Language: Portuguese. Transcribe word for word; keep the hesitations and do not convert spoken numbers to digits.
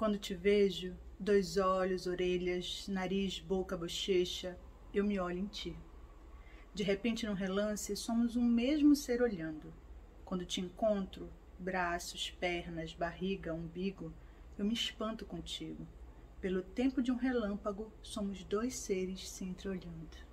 Quando te vejo, dois olhos, orelhas, nariz, boca, bochecha, eu me olho em ti. De repente, num relance, somos um mesmo ser olhando. Quando te encontro, braços, pernas, barriga, umbigo, eu me espanto contigo. Pelo tempo de um relâmpago, somos dois seres se entreolhando.